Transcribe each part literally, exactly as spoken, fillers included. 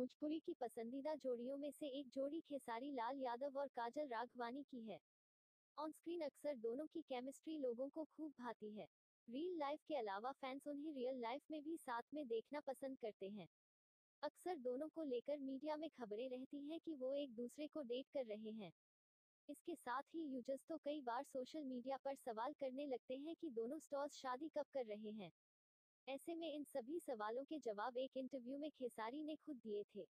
भोजपुरी की पसंदीदा जोड़ियों में से एक जोड़ी खेसारी लाल यादव और काजल राघवानी की है। ऑन स्क्रीन अक्सर दोनों की केमिस्ट्री लोगों को खूब भाती है। रियल लाइफ के अलावा फैंस उन्हें रियल लाइफ में भी साथ में देखना पसंद करते हैं। अक्सर दोनों को लेकर मीडिया में खबरें रहती हैं कि वो एक दूसरे को डेट कर रहे हैं। इसके साथ ही यूजर्स तो कई बार सोशल मीडिया पर सवाल करने लगते हैं कि दोनों स्टार्स शादी कब कर रहे हैं। ऐसे में इन सभी सवालों के जवाब एक इंटरव्यू में खेसारी ने खुद दिए थे।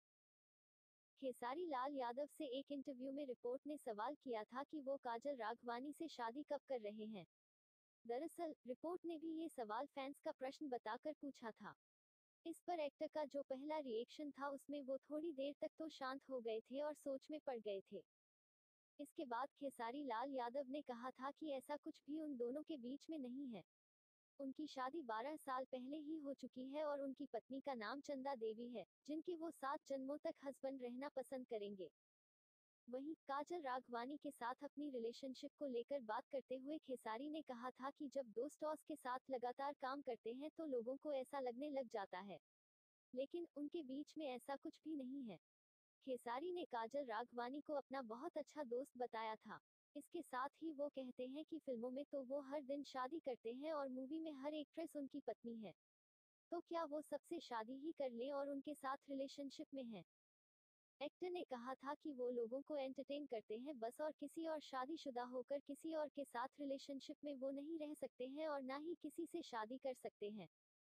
खेसारी लाल यादव से एक इंटरव्यू में रिपोर्ट ने सवाल किया था कि वो काजल राघवानी से शादी कब कर रहे हैं। दरअसल रिपोर्ट ने भी ये सवाल फैंस का प्रश्न बताकर पूछा था। इस पर एक्टर का जो पहला रिएक्शन था उसमें वो थोड़ी देर तक तो शांत हो गए थे और सोच में पड़ गए थे। इसके बाद खेसारी लाल यादव ने कहा था कि ऐसा कुछ भी उन दोनों के बीच में नहीं है। उनकी शादी बारह साल पहले ही हो चुकी है और उनकी पत्नी का नाम चंदा देवी है, जिनके वो सात जन्मों तक हस्बैंड रहना पसंद करेंगे। वहीं काजल राघवानी के साथ अपनी रिलेशनशिप को लेकर बात करते हुए खेसारी ने कहा था कि जब दो स्टार्स के साथ लगातार काम करते हैं तो लोगों को ऐसा लगने लग जाता है, लेकिन उनके बीच में ऐसा कुछ भी नहीं है। खेसारी ने काजल राघवानी को अपना बहुत अच्छा दोस्त बताया था। इसके साथ ही वो कहते हैं कि फिल्मों में तो वो हर दिन शादी करते हैं और मूवी में हर एक्ट्रेस उनकी पत्नी है, तो क्या वो सबसे शादी ही कर लें और उनके साथ रिलेशनशिप में हैं। एक्टर ने कहा था कि वो लोगों को एंटरटेन करते हैं बस, और किसी और शादीशुदा होकर किसी और के साथ रिलेशनशिप में वो नहीं रह सकते हैं और ना ही किसी से शादी कर सकते हैं।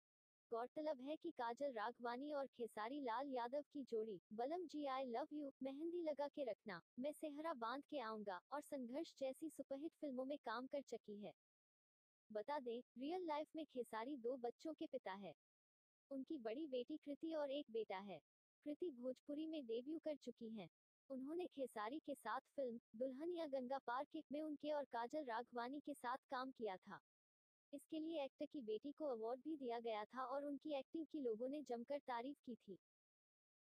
गौरतलब है कि काजल राघवानी और खेसारी लाल यादव की जोड़ी बलम जी आई लव यू, मेहंदी लगा के रखना, मैं सेहरा बांध के आऊंगा और संघर्ष जैसी सुपरहिट फिल्मों में काम कर चुकी है। बता दें, रियल लाइफ में खेसारी दो बच्चों के पिता है। उनकी बड़ी बेटी कृति और एक बेटा है। कृति भोजपुरी में डेब्यू कर चुकी हैं। उन्होंने खेसारी के साथ फिल्म दुल्हनिया गंगा पार के में उनके और काजल राघवानी के साथ काम किया था। इसके लिए एक्टर की बेटी को अवार्ड भी दिया गया था और उनकी एक्टिंग की लोगों ने जमकर तारीफ की थी।